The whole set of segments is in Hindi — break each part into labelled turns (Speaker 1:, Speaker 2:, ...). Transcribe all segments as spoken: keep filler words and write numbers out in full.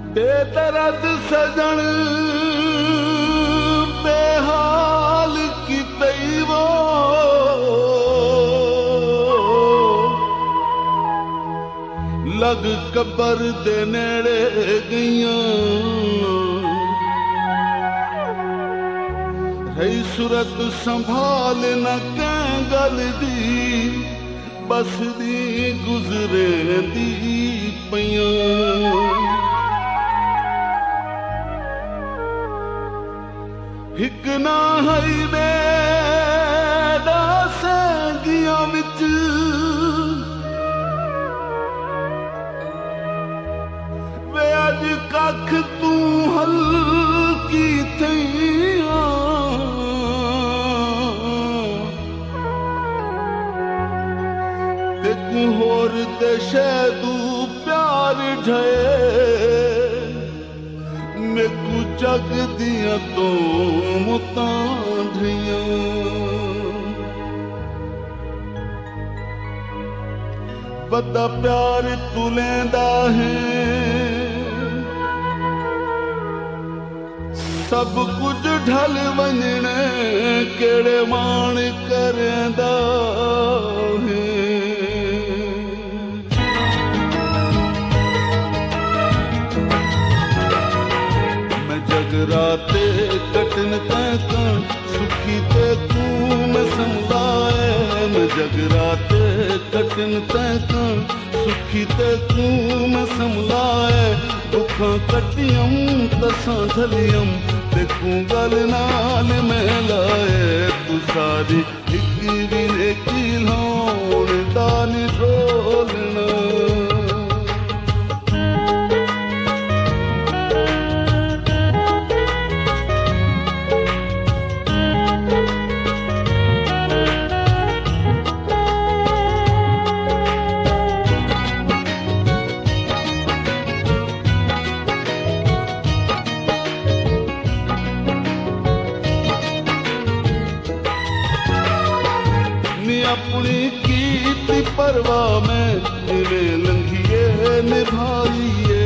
Speaker 1: बेदर्द सजन बेहाल की तैवो लग कबर दे नेड़े गईयां रही सूरत संभाल न कैं गल दी बस दी गुजरे दी पईयां हिक ना हई बेड़ा सैगियां विच वे अज कख तू हल्की थईयां ते तू होर ते शैदू प्यार ढए मेकू जग दिया तो मुतां ढियां बदा प्यार तू लेंदा है सब कुछ ढल वञणे केड़े मान करेंदा है जगराते कटन तैं सुखी ते तू मैं संभलाए मैं जगराते कटन तैं सुखी ते तू मैं संभलाए दुखां कटियम तसां झलियम ते तू गल नाल मैं लाए तू सारी हिक भी नेकी लाउण दा नी ढोलना अपनी कीती परवाह में जिवें लंघिए निभाइए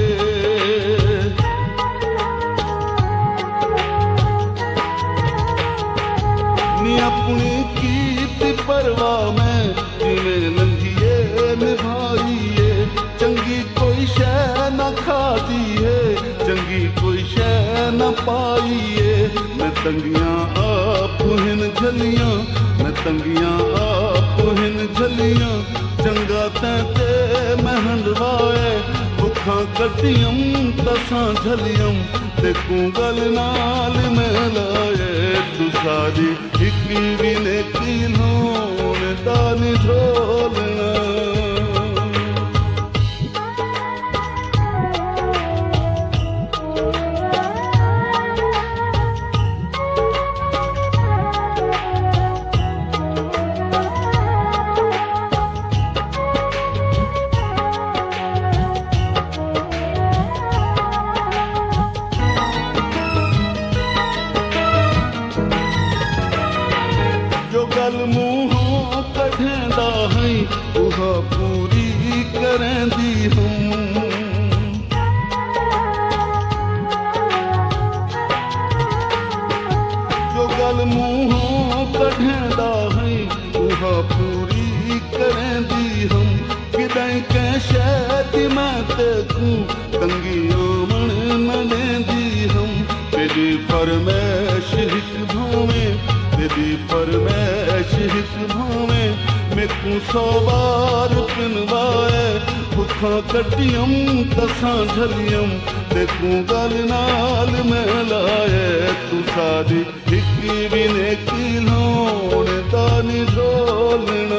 Speaker 1: नी अपनी कीती परवाह में जिवें लंघिए निभाइए चंगी कोई शै न खादी है चंगी कोई शै न पाइए मैं तंगियां आप हिन झलियां मैं तंगियां आप हिन झलियां चंगा तैं ते मैं हंडवाए भुखां कटियम तसां झलियम ते तू गल नाल मैं लाए तू सारी हिक भी नेकी लाउण दा नी ढोलना गल मुँहों कढ़ेंदा है उहा पूरी करेंदी हम जो गल मुँहों कढ़ेंदा है उहा पूरी करेंदी हम किदाई कै शैदी मैं ते तू तंगियां मन न लेंदी हम तेरी फरमैश हिक भावें तेरी फरमैश हिक भावें मैकू सौ बार पिनवाए भुखां कटियम तसां झलियम ते तू गल नाल मैं लाए तू सारी हिक भी नेकी लाउण दा नी ढोलना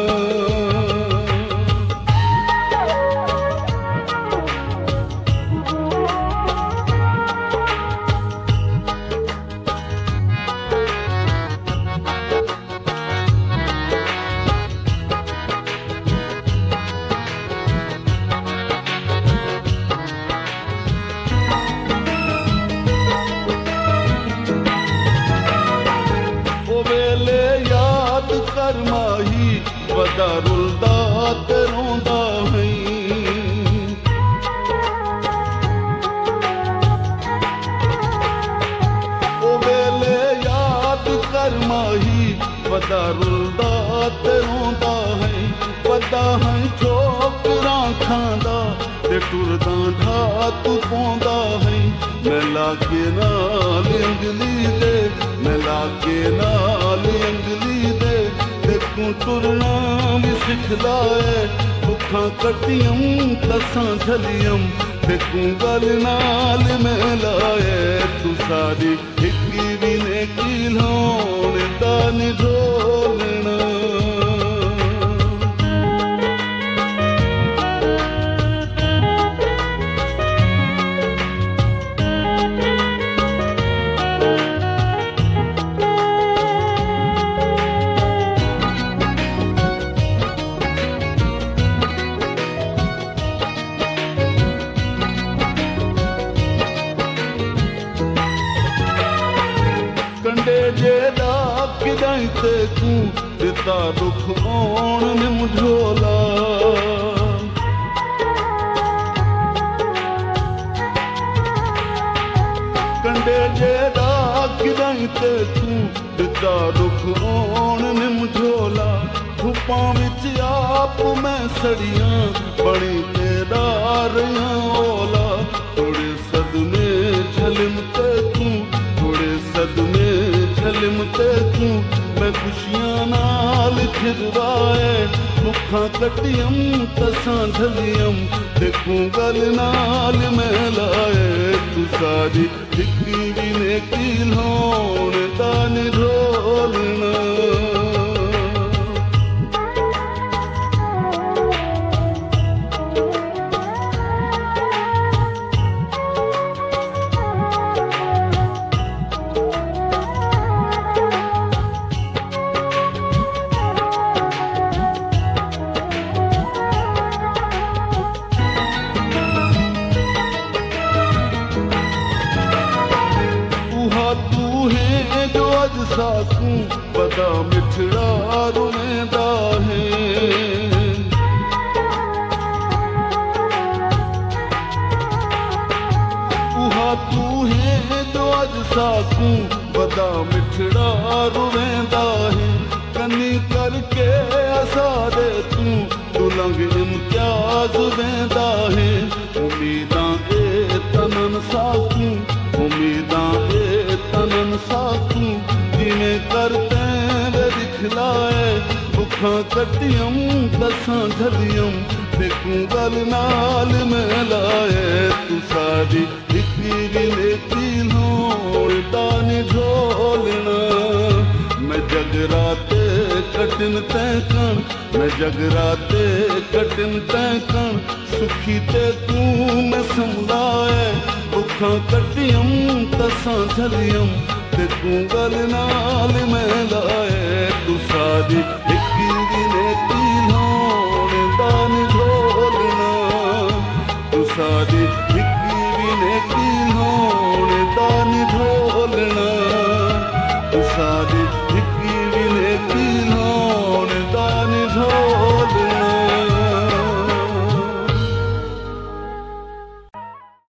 Speaker 1: कर माही वदा रुलदा ते रोंदा है सदा रुलदा ते रोंदा है पता है ठोकरां खांदा ते टुरदा ढा तू पौंदा है मैं लागे नाल अंगली दे मैं लागे नाल अंगली दे ते तू टुरना भी सिखलाए दुखां कटियम तसां झलियम ते तू गल नाल मैं लाए तू सारी हिकी भी ने की लोन तान ढोलना कंडे जेदा किदाई ते तू दिता दुख ओण निम ढोला कंडे जेदा किदाई ते तू दिता दुख ओण निम ढोला धुप्पां विच आप मैं सड़ियां बणी तेरा रहियां ओला थोड़े सदमे झलिम ते तू थोड़े सदमे झलिम ते तू मैं खुशियां नाल खिदवाए मुखां कटियम तसां झलियम देखूं गल नाल मैं लाए तू सारी हिकी भी ने की लोन तान ढोलना साकू बदा मिठड़ा रुवेंदा है उहा तू है जो अज साकू बदा मिठड़ा रुवेंदा है कन्नी करके असादे तू तू लंघ इम्तियाज वेंदा है उम्मीदां ए तनन साकू उम्मीदां ए तनन साकू जिमें करते वे दिखलाए दुखां कटियम तसां झलियम देखूं गल नाल मैं लाए तू सारी हिकी भी नेकी लोन तान ढोलना मैं जगराते कटिन तैकण मैं जगराते कटिन तैकण सुखी ते तू मैं संभलाए दुखां कटियम तसां झलियम ते तू गल नाल मैं लाए तू सारी